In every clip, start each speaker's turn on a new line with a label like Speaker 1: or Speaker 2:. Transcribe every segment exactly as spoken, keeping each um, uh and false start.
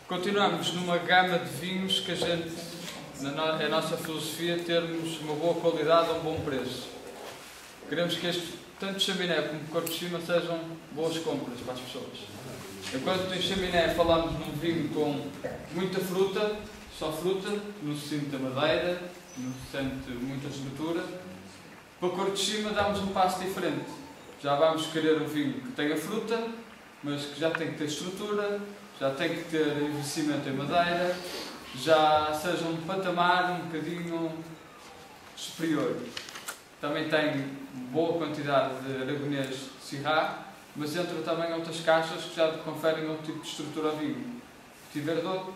Speaker 1: continuamos numa gama de vinhos que a gente, na no, é a nossa filosofia, termos uma boa qualidade a um bom preço. Queremos que este, tanto Chaminé como Corte de Cima sejam boas compras para as pessoas. Enquanto em Chaminé falamos num vinho com muita fruta, só fruta, no centro da madeira, no centro de muita estrutura, para Corte de Cima damos um passo diferente. Já vamos querer um vinho que tenha fruta, mas que já tem que ter estrutura, já tem que ter envelhecimento em madeira, já seja um patamar um bocadinho superior. Também tem boa quantidade de aragonês Syrah, mas entram também outras caixas que já conferem outro tipo de estrutura ao vinho. Petit Verdot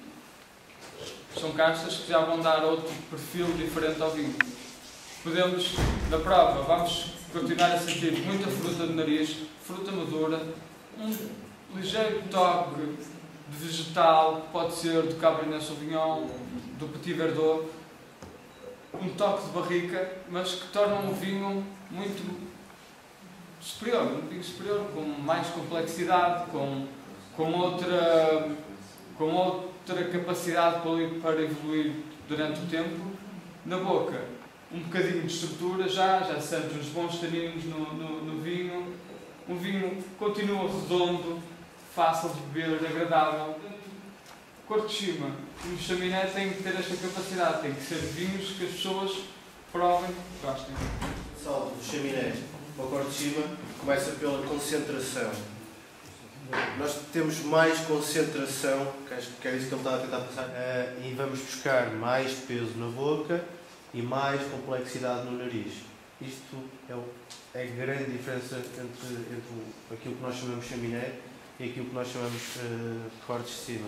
Speaker 1: são caixas que já vão dar outro perfil diferente ao vinho. Podemos, na prova, vamos continuar a sentir muita fruta de nariz, fruta madura, um ligeiro toque de vegetal, que pode ser do Cabernet Sauvignon, do Petit Verdot, um toque de barrica, mas que torna um vinho muito superior, um vinho superior, com mais complexidade, com, com, outra, com outra capacidade para evoluir durante o tempo. Na boca, um bocadinho de estrutura já, já sentes uns bons taninos no, no, no vinho. Um vinho continua redondo, fácil de beber, agradável. Corte de Cima e o Chaminé têm que ter esta capacidade, têm que ser vinhos que as pessoas provem e gostem.
Speaker 2: Salto do Chaminé para o Corte de Cima começa pela concentração. Nós temos mais concentração, que acho que é isso que ele está a tentar passar, uh, e vamos buscar mais peso na boca e mais complexidade no nariz. Isto é, o, é a grande diferença entre, entre aquilo que nós chamamos Chaminé e aquilo que nós chamamos uh, Cortes de Cima.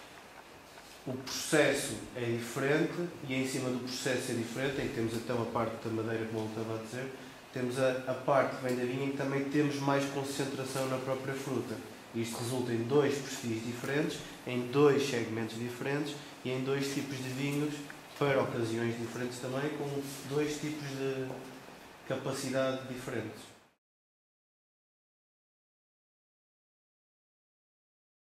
Speaker 2: O processo é diferente e em cima do processo é diferente, em que temos então a parte da madeira, como ele estava a dizer, temos a, a parte que vem da vinha em que também temos mais concentração na própria fruta. Isto resulta em dois perfis diferentes, em dois segmentos diferentes e em dois tipos de vinhos para ocasiões diferentes também, com dois tipos de capacidade diferentes.